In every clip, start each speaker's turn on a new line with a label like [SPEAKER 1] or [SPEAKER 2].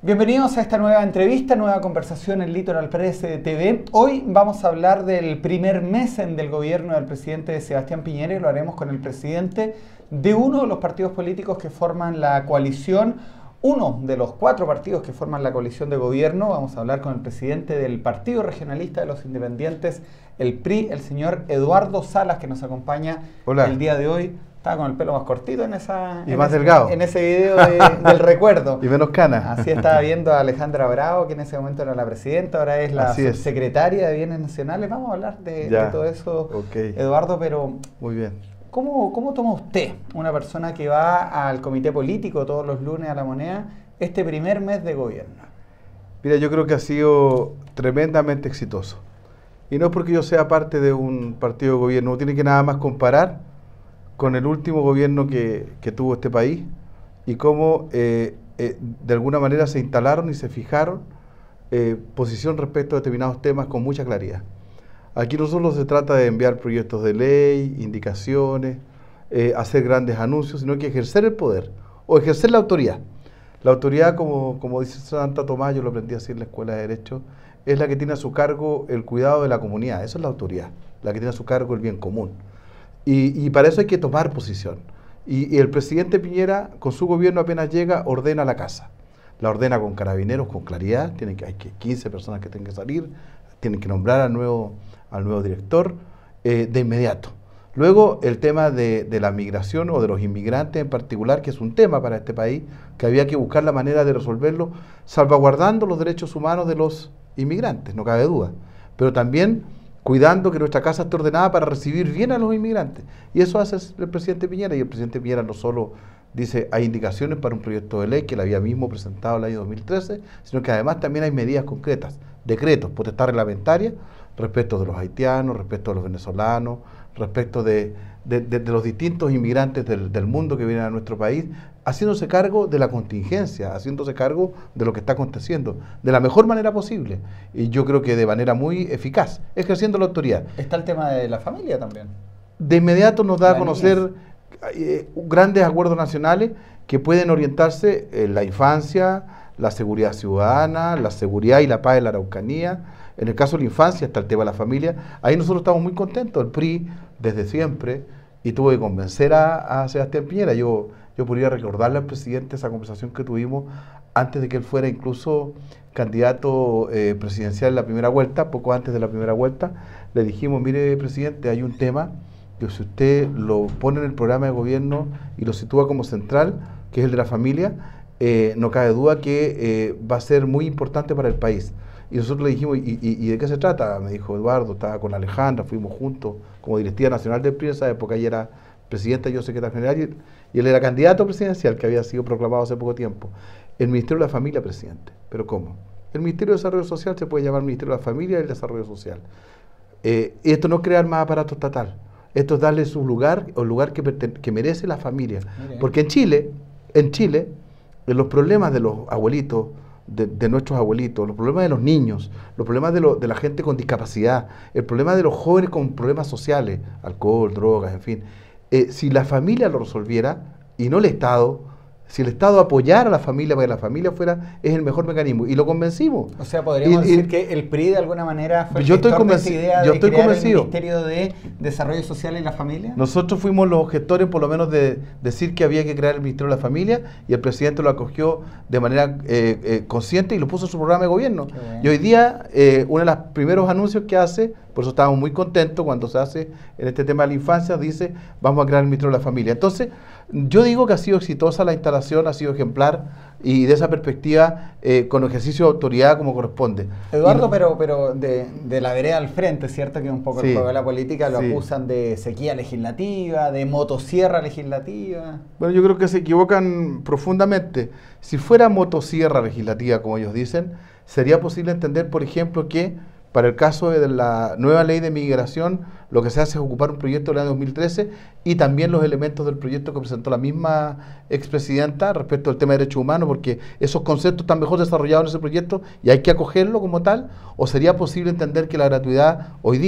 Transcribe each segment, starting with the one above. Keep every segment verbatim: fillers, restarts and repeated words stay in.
[SPEAKER 1] Bienvenidos a esta nueva entrevista, nueva conversación en Litoral Press T V. Hoy vamos a hablar del primer mes en del gobierno del presidente Sebastián Piñera y lo haremos con el presidente de uno de los partidos políticos que forman la coalición, uno de los cuatro partidos que forman la coalición de gobierno. Vamos a hablar con el presidente del Partido Regionalista de los Independientes, el P R I, el señor Eduardo Salas, que nos acompaña
[SPEAKER 2] Hola.
[SPEAKER 1] El día de hoy. Estaba con el pelo más cortito en esa
[SPEAKER 2] y
[SPEAKER 1] en
[SPEAKER 2] más
[SPEAKER 1] ese,
[SPEAKER 2] delgado
[SPEAKER 1] en ese video de, del recuerdo.
[SPEAKER 2] Y menos canas.
[SPEAKER 1] Así estaba viendo a Alejandra Bravo, que en ese momento era la presidenta, ahora es la
[SPEAKER 2] Así
[SPEAKER 1] subsecretaria es. de Bienes Nacionales. Vamos a hablar de, de todo eso,
[SPEAKER 2] okay.
[SPEAKER 1] Eduardo, pero
[SPEAKER 2] muy bien.
[SPEAKER 1] ¿cómo, ¿Cómo toma usted, una persona que va al comité político todos los lunes a La Moneda, este primer mes de gobierno?
[SPEAKER 2] Mira, yo creo que ha sido tremendamente exitoso. Y no es porque yo sea parte de un partido de gobierno, no tiene que nada más comparar con el último gobierno que, que tuvo este país y cómo eh, eh, de alguna manera se instalaron y se fijaron eh, posición respecto a determinados temas con mucha claridad. Aquí no solo se trata de enviar proyectos de ley, indicaciones, eh, hacer grandes anuncios, sino que ejercer el poder o ejercer la autoridad. La autoridad, como, como dice Santa Tomás, yo lo aprendí así en la Escuela de Derecho, es la que tiene a su cargo el cuidado de la comunidad. Esa es la autoridad, la que tiene a su cargo el bien común. Y, y para eso hay que tomar posición. Y, y el presidente Piñera, con su gobierno apenas llega, ordena la casa. La ordena con carabineros, con claridad. Tienen que, hay que quince personas que tienen que salir, tienen que nombrar al nuevo, al nuevo director eh, de inmediato. Luego el tema de, de la migración o de los inmigrantes en particular, que es un tema para este país, que había que buscar la manera de resolverlo, salvaguardando los derechos humanos de los inmigrantes, no cabe duda. Pero también cuidando que nuestra casa esté ordenada para recibir bien a los inmigrantes. Y eso hace el presidente Piñera, y el presidente Piñera no solo dice hay indicaciones para un proyecto de ley que él había mismo presentado el año dos mil trece, sino que además también hay medidas concretas, decretos, potestad reglamentaria, respecto de los haitianos, respecto de los venezolanos, respecto de, de, de, de los distintos inmigrantes del, del mundo que vienen a nuestro país, haciéndose cargo de la contingencia, haciéndose cargo de lo que está aconteciendo, de la mejor manera posible, y yo creo que de manera muy eficaz, ejerciendo la autoridad.
[SPEAKER 1] Está el tema de la familia también.
[SPEAKER 2] De inmediato nos da
[SPEAKER 1] la
[SPEAKER 2] a conocer eh, grandes acuerdos nacionales que pueden orientarse en la infancia, la seguridad ciudadana, la seguridad y la paz en la Araucanía. En el caso de la infancia está el tema de la familia. Ahí nosotros estamos muy contentos, el P R I desde siempre, y tuvo que convencer a, a Sebastián Piñera. Yo Yo podría recordarle al presidente esa conversación que tuvimos antes de que él fuera incluso candidato eh, presidencial en la primera vuelta, poco antes de la primera vuelta. Le dijimos, mire presidente, hay un tema que si usted lo pone en el programa de gobierno y lo sitúa como central, que es el de la familia, eh, no cabe duda que eh, va a ser muy importante para el país. Y nosotros le dijimos, ¿y, y, y de qué se trata? Me dijo Eduardo, estaba con Alejandra, fuimos juntos como directiva nacional del P R I en esa época, ella era presidenta, yo secretario general, y, y él era candidato presidencial, que había sido proclamado hace poco tiempo. El Ministerio de la Familia, presidente. ¿Pero cómo? El Ministerio de Desarrollo Social se puede llamar Ministerio de la Familia y el Desarrollo Social. Eh, y esto no es crear más aparato estatal, esto es darle su lugar, o el lugar que, que merece la familia. Mire. Porque en Chile, en Chile, en los problemas de los abuelitos, de, de nuestros abuelitos, los problemas de los niños, los problemas de, lo, de la gente con discapacidad, el problema de los jóvenes con problemas sociales, alcohol, drogas, en fin, Eh, si la familia lo resolviera y no el Estado, si el Estado apoyara a la familia para que la familia fuera, es el mejor mecanismo. Y lo convencimos.
[SPEAKER 1] O sea, podríamos
[SPEAKER 2] y,
[SPEAKER 1] decir
[SPEAKER 2] y,
[SPEAKER 1] que el P R I de alguna manera fue el
[SPEAKER 2] yo estoy
[SPEAKER 1] gestor de esa idea
[SPEAKER 2] yo
[SPEAKER 1] de
[SPEAKER 2] estoy
[SPEAKER 1] crear
[SPEAKER 2] convencido.
[SPEAKER 1] el Ministerio de Desarrollo Social y la Familia.
[SPEAKER 2] Nosotros fuimos los gestores, por lo menos, de decir que había que crear el Ministerio de la Familia, y el presidente lo acogió de manera eh, eh, consciente y lo puso en su programa de gobierno. Bueno. Y hoy día, eh, uno de los primeros anuncios que hace, por eso estábamos muy contentos cuando se hace en este tema de la infancia, dice, vamos a crear el Ministerio de la Familia. Entonces, yo digo que ha sido exitosa la instalación, ha sido ejemplar, y de esa perspectiva, eh, con ejercicio de autoridad como corresponde.
[SPEAKER 1] Eduardo,
[SPEAKER 2] y,
[SPEAKER 1] pero, pero de, de la vereda al frente, ¿cierto? Que un poco
[SPEAKER 2] sí,
[SPEAKER 1] el juego de la política lo
[SPEAKER 2] sí.
[SPEAKER 1] acusan de sequía legislativa, de motosierra legislativa.
[SPEAKER 2] Bueno, yo creo que se equivocan profundamente. Si fuera motosierra legislativa, como ellos dicen, sería posible entender, por ejemplo, que para el caso de la nueva ley de migración, lo que se hace es ocupar un proyecto del año dos mil trece y también los elementos del proyecto que presentó la misma expresidenta respecto al tema de derechos humanos, porque esos conceptos están mejor desarrollados en ese proyecto y hay que acogerlo como tal. ¿O sería posible entender que la gratuidad hoy día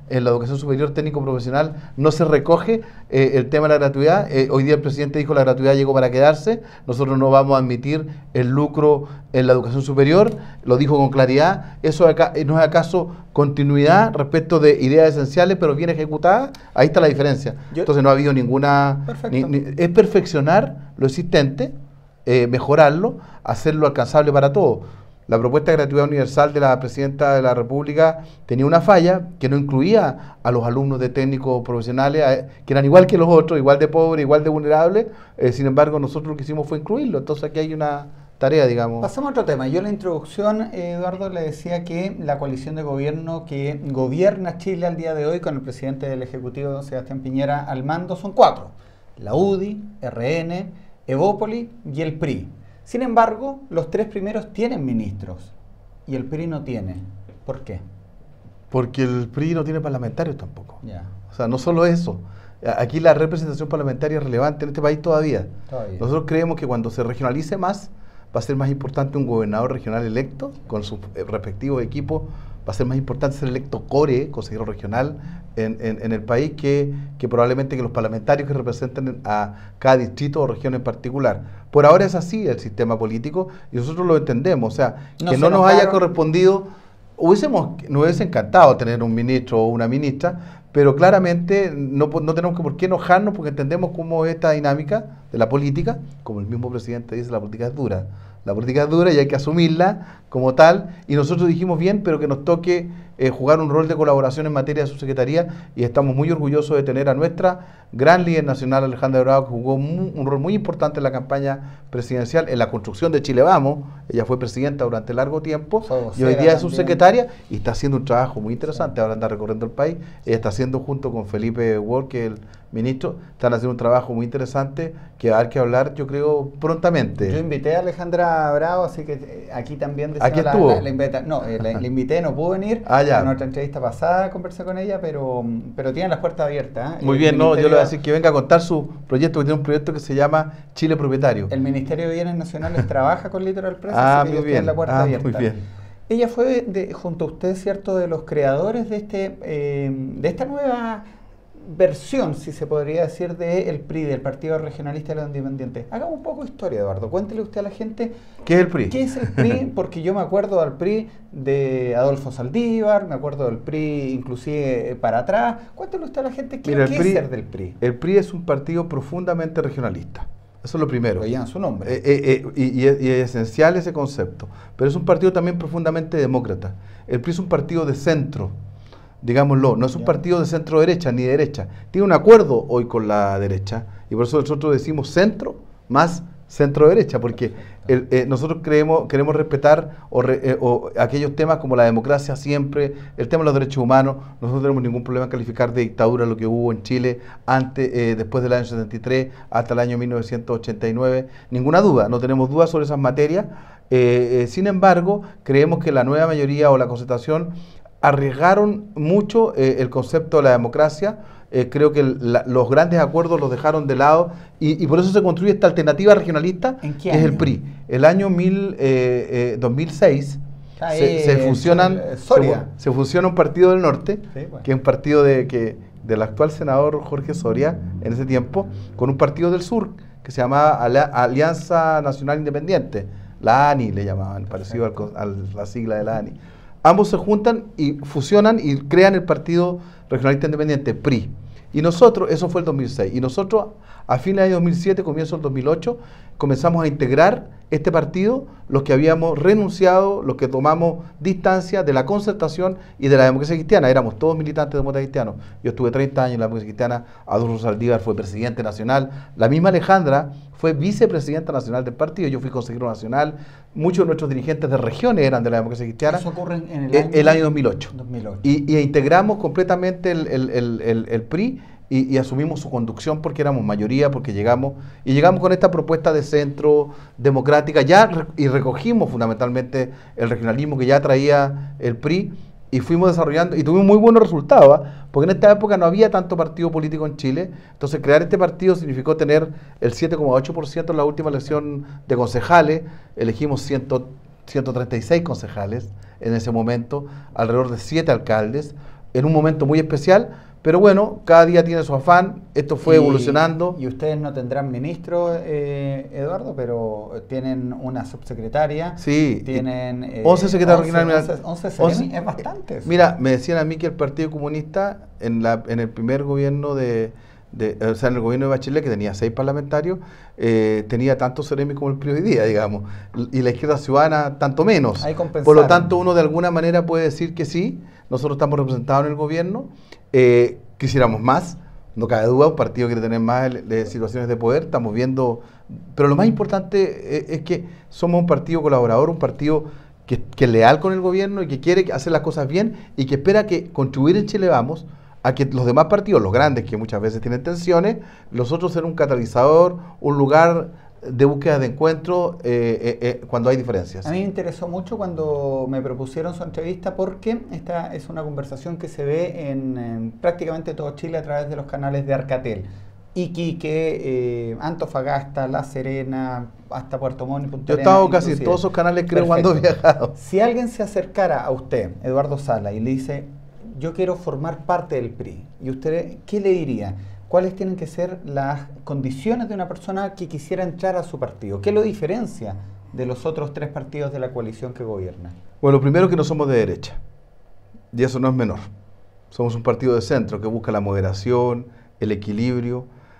[SPEAKER 2] en la educación superior técnico profesional no se recoge eh, el tema de la gratuidad. Eh, hoy día el presidente dijo la gratuidad llegó para quedarse, nosotros no vamos a admitir el lucro en la educación superior, lo dijo con claridad. ¿Eso acá, no es acaso continuidad respecto de ideas esenciales pero bien ejecutadas? Ahí está la diferencia.
[SPEAKER 1] Yo,
[SPEAKER 2] Entonces no ha habido ninguna... Ni, ni, es perfeccionar lo existente, eh, mejorarlo, hacerlo alcanzable para todos. La propuesta de gratuidad universal de la Presidenta de la República tenía una falla que no incluía a los alumnos de técnicos profesionales, a, que eran igual que los otros, igual de pobres, igual de vulnerables. Eh, sin embargo, nosotros lo que hicimos fue incluirlo. Entonces aquí hay una tarea, digamos.
[SPEAKER 1] Pasamos a otro tema. Yo en la introducción, eh, Eduardo, le decía que la coalición de gobierno que gobierna Chile al día de hoy, con el presidente del Ejecutivo, Sebastián Piñera, al mando, son cuatro. La U D I, R N, Evópoli y el P R I. Sin embargo, los tres primeros tienen ministros y el P R I no tiene. ¿Por qué?
[SPEAKER 2] Porque el P R I no tiene parlamentarios tampoco.
[SPEAKER 1] Ya.
[SPEAKER 2] O sea, no solo eso. Aquí la representación parlamentaria es relevante en este país todavía.
[SPEAKER 1] todavía.
[SPEAKER 2] Nosotros creemos que cuando se regionalice más, va a ser más importante un gobernador regional electo con sus respectivos equipos. Va a ser más importante ser electo core, consejero regional, en, en, en el país que, que probablemente que los parlamentarios que representen a cada distrito o región en particular. Por ahora es así el sistema político y nosotros lo entendemos. O sea,
[SPEAKER 1] no
[SPEAKER 2] que no nos haya correspondido, hubiésemos, nos hubiese encantado tener un ministro o una ministra, pero claramente no, no tenemos que por qué enojarnos porque entendemos cómo es esta dinámica de la política, como el mismo presidente dice, la política es dura. La política es dura y hay que asumirla como tal, y nosotros dijimos bien, pero que nos toque eh, jugar un rol de colaboración en materia de subsecretaría, y estamos muy orgullosos de tener a nuestra gran líder nacional, Alejandra Bravo, que jugó muy, un rol muy importante en la campaña presidencial, en la construcción de Chile Vamos. Ella fue presidenta durante largo tiempo, y hoy día es subsecretaria, y está haciendo un trabajo muy interesante, ahora anda recorriendo el país. Ella está haciendo junto con Felipe Ward, que es el ministro, están haciendo un trabajo muy interesante que va a haber que hablar, yo creo, prontamente.
[SPEAKER 1] Yo invité a Alejandra Bravo, así que aquí también deseo
[SPEAKER 2] ¿Aquí
[SPEAKER 1] la,
[SPEAKER 2] estuvo?
[SPEAKER 1] la, la invita, no, eh, la, la invité, no pudo venir.
[SPEAKER 2] Ah, ya.
[SPEAKER 1] En nuestra entrevista pasada conversé con ella, pero, pero tiene las puertas abiertas. ¿eh?
[SPEAKER 2] Muy
[SPEAKER 1] El
[SPEAKER 2] bien, no, yo le
[SPEAKER 1] Ministerio-
[SPEAKER 2] voy a decir que venga a contar su proyecto, que tiene un proyecto que se llama Chile Propietario.
[SPEAKER 1] El Ministerio de Bienes Nacionales trabaja con Litoral Press,
[SPEAKER 2] Ah,
[SPEAKER 1] así que
[SPEAKER 2] muy
[SPEAKER 1] ellos tienen
[SPEAKER 2] bien,
[SPEAKER 1] la puerta
[SPEAKER 2] ah,
[SPEAKER 1] abierta.
[SPEAKER 2] muy bien.
[SPEAKER 1] Ella fue, de, junto a usted, ¿cierto?, de los creadores de, este, eh, de esta nueva versión, si se podría decir, del P R I, del Partido Regionalista de los Independientes. Hagamos un poco de historia, Eduardo. Cuéntele usted a la gente
[SPEAKER 2] ¿Qué es el P R I?
[SPEAKER 1] qué es el P R I, porque yo me acuerdo del P R I de Adolfo Saldívar, me acuerdo del P R I inclusive para atrás. Cuéntele usted a la gente qué,
[SPEAKER 2] Mira, el
[SPEAKER 1] qué
[SPEAKER 2] P R I
[SPEAKER 1] es ser del P R I.
[SPEAKER 2] El P R I es un partido profundamente regionalista. Eso es lo primero.
[SPEAKER 1] Lo llevan su nombre.
[SPEAKER 2] Eh, eh, eh, y, y es, y es esencial ese concepto. Pero es un partido también profundamente demócrata. El P R I es un partido de centro, digámoslo. No es un
[SPEAKER 1] Ya.
[SPEAKER 2] partido de centro-derecha ni de derecha. Tiene un acuerdo hoy con la derecha. Y por eso nosotros decimos centro más centro-derecha. Porque el, eh, nosotros creemos, queremos respetar o re, eh, o aquellos temas como la democracia siempre, el tema de los derechos humanos. Nosotros no tenemos ningún problema en calificar de dictadura lo que hubo en Chile antes, eh, después del año setenta y tres hasta el año mil novecientos ochenta y nueve. Ninguna duda, no tenemos dudas sobre esas materias. Eh, eh, sin embargo, creemos que la nueva mayoría o la concertación arriesgaron mucho eh, el concepto de la democracia. Eh, creo que el, la, los grandes acuerdos los dejaron de lado y, y por eso se construye esta alternativa regionalista
[SPEAKER 1] ¿En qué
[SPEAKER 2] que es el
[SPEAKER 1] año?
[SPEAKER 2] P R I. El año mil, eh, eh, dos mil seis
[SPEAKER 1] Ah,
[SPEAKER 2] se,
[SPEAKER 1] eh,
[SPEAKER 2] se fusionan,
[SPEAKER 1] eh, Soria.
[SPEAKER 2] se, se fusiona un partido del norte,
[SPEAKER 1] Sí, bueno.
[SPEAKER 2] que es un partido de, que, del actual senador Jorge Soria en ese tiempo, con un partido del sur que se llamaba Ala- Alianza Nacional Independiente, la A N I le llamaban, parecido al co- a la sigla de la A N I. Ambos se juntan y fusionan y crean el Partido Regionalista Independiente, P R I. Y nosotros, eso fue el dos mil seis, y nosotros a fines del año dos mil siete, comienzo del dos mil ocho, comenzamos a integrar este partido, los que habíamos renunciado, los que tomamos distancia de la concertación y de la democracia cristiana. Éramos todos militantes de democracia cristiana. Yo estuve treinta años en la democracia cristiana, Adolfo Saldívar fue presidente nacional, la misma Alejandra fue vicepresidenta nacional del partido, yo fui consejero nacional, muchos de nuestros dirigentes de regiones eran de la democracia cristiana.
[SPEAKER 1] Eso ocurre en el
[SPEAKER 2] Eh,
[SPEAKER 1] año,
[SPEAKER 2] el año dos mil ocho.
[SPEAKER 1] dos mil ocho.
[SPEAKER 2] Y, y integramos completamente el, el, el, el, el P R I y, y asumimos su conducción porque éramos mayoría, porque llegamos, y llegamos con esta propuesta de centro democrática ya re- y recogimos fundamentalmente el regionalismo que ya traía el P R I y fuimos desarrollando y tuvimos muy buenos resultados, ¿ah? Porque en esta época no había tanto partido político en Chile, entonces crear este partido significó tener el siete coma ocho por ciento en la última elección de concejales, elegimos ciento treinta y seis concejales en ese momento, alrededor de siete alcaldes, en un momento muy especial, pero bueno, cada día tiene su afán, esto fue
[SPEAKER 1] y,
[SPEAKER 2] evolucionando.
[SPEAKER 1] Y ustedes no tendrán ministro, eh, Eduardo, pero tienen una subsecretaria,
[SPEAKER 2] sí,
[SPEAKER 1] tienen... Eh,
[SPEAKER 2] once secretarios regionales.
[SPEAKER 1] once, once es bastante.
[SPEAKER 2] Mira, me decían a mí que el Partido Comunista, en, la, en el primer gobierno de, de, o sea, en el gobierno de Bachelet, que tenía seis parlamentarios, eh, tenía tanto seremi como el P R I hoy día, digamos, y la izquierda ciudadana tanto menos. Por lo tanto, uno de alguna manera puede decir que sí, nosotros estamos representados en el gobierno, eh, quisiéramos más, no cabe duda, un partido quiere tener más de situaciones de poder, estamos viendo, pero lo más importante es, es que somos un partido colaborador, un partido que, que es leal con el gobierno y que quiere hacer las cosas bien y que espera que contribuir en Chile Vamos a que los demás partidos, los grandes, que muchas veces tienen tensiones, los otros sean un catalizador, un lugar de búsqueda de encuentro eh, eh, eh, cuando hay diferencias.
[SPEAKER 1] A mí me interesó mucho cuando me propusieron su entrevista porque esta es una conversación que se ve en, en prácticamente todo Chile a través de los canales de Arcatel. Iquique, eh, Antofagasta, La Serena, hasta Puerto Montt y Punta
[SPEAKER 2] Yo he estado casi en todos esos canales, creo, cuando he viajado.
[SPEAKER 1] Si alguien se acercara a usted, Eduardo Sala, y le dice, yo quiero formar parte del P R I, ¿y usted qué le diría? ¿Cuáles tienen que ser las condiciones de una persona que quisiera entrar a su partido? ¿Qué lo diferencia de los otros tres partidos de la coalición que gobierna?
[SPEAKER 2] Bueno, lo primero que no somos de derecha, y eso no es menor. Somos un partido de centro que busca la moderación, el equilibrio,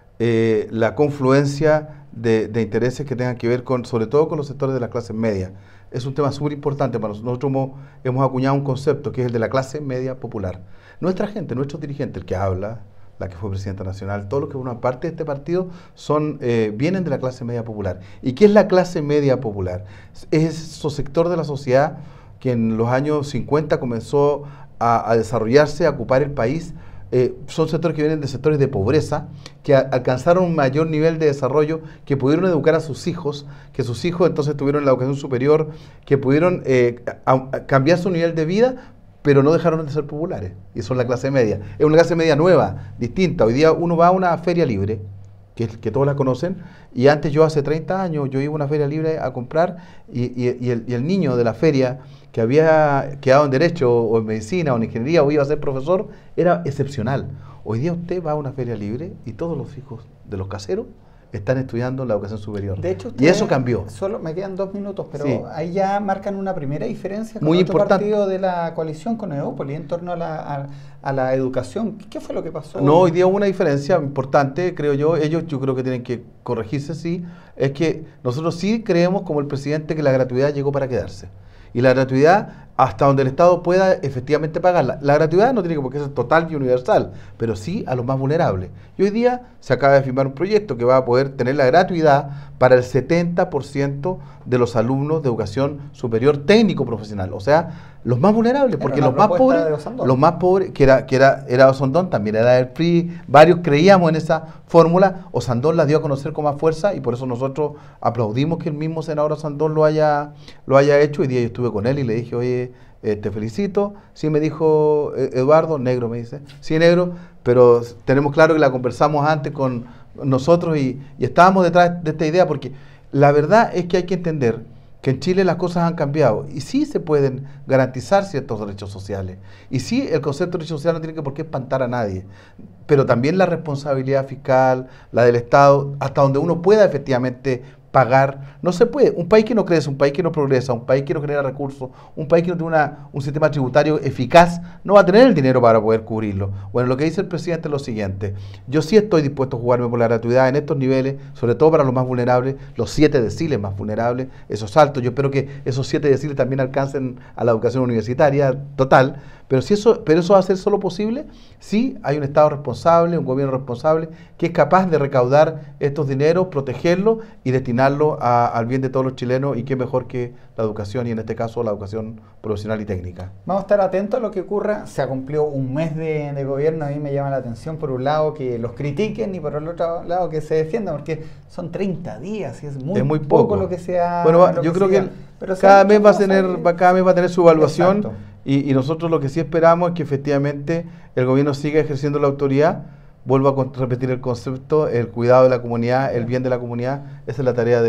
[SPEAKER 2] eh, la confluencia de, de intereses que tengan que ver con, sobre todo con los sectores de las clases medias. Es un tema súper importante para nosotros. Nosotros hemos, hemos acuñado un concepto que es el de la clase media popular. Nuestra gente, nuestros dirigentes, el que habla, la que fue presidenta nacional, todos los que forman parte de este partido son, eh, vienen de la clase media popular. ¿Y qué es la clase media popular? Es ese sector de la sociedad que en los años cincuenta comenzó a, a desarrollarse, a ocupar el país. Eh, son sectores que vienen de sectores de pobreza, que a, alcanzaron un mayor nivel de desarrollo, que pudieron educar a sus hijos, que sus hijos entonces tuvieron la educación superior, que pudieron eh, a, a cambiar su nivel de vida, pero no dejaron de ser populares, y son la clase media. Es una clase media nueva, distinta. Hoy día uno va a una feria libre, que, que todos la conocen, y antes yo hace treinta años, yo iba a una feria libre a comprar, y, y, y, el, y el niño de la feria, que había quedado en Derecho, o en Medicina, o en Ingeniería, o iba a ser profesor, era excepcional. Hoy día usted va a una feria libre, y todos los hijos de los caseros están estudiando la educación superior.
[SPEAKER 1] De hecho,
[SPEAKER 2] y eso cambió.
[SPEAKER 1] Solo me quedan dos minutos, pero sí,
[SPEAKER 2] ahí
[SPEAKER 1] ya marcan una primera diferencia con
[SPEAKER 2] muy
[SPEAKER 1] otro
[SPEAKER 2] importante
[SPEAKER 1] partido de la coalición, con Evópolis, en torno a la, a, a la educación. ¿Qué fue lo que pasó?
[SPEAKER 2] No, hoy día hubo una diferencia importante, creo yo. Ellos yo creo que tienen que corregirse, sí. Es que nosotros sí creemos, como el presidente, que la gratuidad llegó para quedarse. Y la gratuidad, hasta donde el Estado pueda efectivamente pagarla. La gratuidad no tiene por qué ser total y universal, pero sí a los más vulnerables. Y hoy día se acaba de firmar un proyecto que va a poder tener la gratuidad para el setenta por ciento de los alumnos de educación superior técnico profesional. O sea, los más vulnerables, porque los más pobres, los más pobres, que era, que era, era Osandón, también era del P R I, varios creíamos en esa fórmula. Osandón la dio a conocer con más fuerza y por eso nosotros aplaudimos que el mismo senador Osandón lo haya, lo haya hecho. Hoy día yo estuve con él y le dije, oye, eh, te felicito. Sí, me dijo eh, Eduardo, negro me dice, sí, negro, pero tenemos claro que la conversamos antes con nosotros y, y estábamos detrás de esta idea, porque la verdad es que hay que entender que en Chile las cosas han cambiado y sí se pueden garantizar ciertos derechos sociales. Y sí, el concepto de derecho social no tiene que por qué espantar a nadie, pero también la responsabilidad fiscal, la del Estado, hasta donde uno pueda efectivamente pagar, no se puede. Un país que no crece, un país que no progresa, un país que no genera recursos, un país que no tiene una, un sistema tributario eficaz, no va a tener el dinero para poder cubrirlo. Bueno, lo que dice el presidente es lo siguiente: yo sí estoy dispuesto a jugarme por la gratuidad en estos niveles, sobre todo para los más vulnerables, los siete deciles más vulnerables, esos altos. Yo espero que esos siete deciles también alcancen a la educación universitaria total, pero, si eso, pero eso va a ser solo posible si hay un Estado responsable, un gobierno responsable, que es capaz de recaudar estos dineros, protegerlos y destinarlos a, al bien de todos los chilenos, y qué mejor que la educación, y en este caso la educación profesional y técnica.
[SPEAKER 1] Vamos a estar atentos a lo que ocurra. Se ha cumplido un mes de, de gobierno. A mí me llama la atención, por un lado, que los critiquen y por el otro lado que se defiendan, porque son treinta días y es muy,
[SPEAKER 2] es muy
[SPEAKER 1] poco.
[SPEAKER 2] poco
[SPEAKER 1] lo que sea.
[SPEAKER 2] Bueno, va, yo
[SPEAKER 1] que
[SPEAKER 2] creo
[SPEAKER 1] sea.
[SPEAKER 2] que
[SPEAKER 1] Pero
[SPEAKER 2] cada mes va a tener, va, cada mes va a tener su evaluación.
[SPEAKER 1] Exacto.
[SPEAKER 2] Y, y nosotros lo que sí esperamos es que efectivamente el gobierno siga ejerciendo la autoridad. Vuelvo a repetir el concepto: el cuidado de la comunidad, el bien de la comunidad. Esa es la tarea del,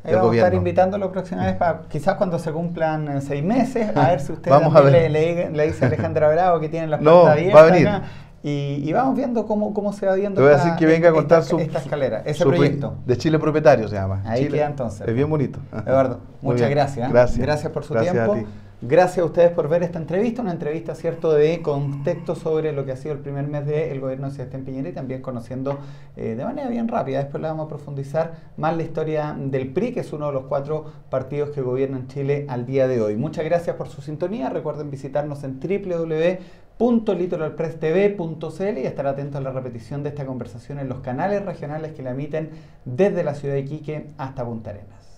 [SPEAKER 1] Ahí
[SPEAKER 2] del
[SPEAKER 1] vamos
[SPEAKER 2] gobierno.
[SPEAKER 1] a estar invitándolo próxima vez, para, quizás cuando se cumplan eh, seis meses, a ver si usted
[SPEAKER 2] Vamos a
[SPEAKER 1] también
[SPEAKER 2] ver.
[SPEAKER 1] le, le, le dice a Alejandra Bravo que tienen las
[SPEAKER 2] No,
[SPEAKER 1] puertas
[SPEAKER 2] va a
[SPEAKER 1] abiertas
[SPEAKER 2] venir.
[SPEAKER 1] acá, y, y vamos viendo cómo, cómo se va viendo
[SPEAKER 2] Te voy a
[SPEAKER 1] esta,
[SPEAKER 2] decir que venga a
[SPEAKER 1] esta-
[SPEAKER 2] contar
[SPEAKER 1] esta,
[SPEAKER 2] su,
[SPEAKER 1] esta escalera, ese
[SPEAKER 2] su proye-
[SPEAKER 1] proyecto.
[SPEAKER 2] de Chile Propietario se llama.
[SPEAKER 1] Ahí
[SPEAKER 2] Chile.
[SPEAKER 1] queda entonces.
[SPEAKER 2] Es bien bonito.
[SPEAKER 1] Eduardo,
[SPEAKER 2] Muy
[SPEAKER 1] muchas
[SPEAKER 2] bien.
[SPEAKER 1] gracias. ¿eh?
[SPEAKER 2] Gracias.
[SPEAKER 1] Gracias por su
[SPEAKER 2] Gracias a
[SPEAKER 1] tiempo.
[SPEAKER 2] ti.
[SPEAKER 1] Gracias a ustedes por ver esta entrevista, una entrevista, cierto, de contexto sobre lo que ha sido el primer mes del gobierno de Sebastián Piñera y también conociendo eh, de manera bien rápida. Después le vamos a profundizar más la historia del P R I, que es uno de los cuatro partidos que gobiernan Chile al día de hoy. Muchas gracias por su sintonía. Recuerden visitarnos en w w w punto litoral press t v punto c l y estar atentos a la repetición de esta conversación en los canales regionales que la emiten desde la ciudad de Iquique hasta Punta Arenas.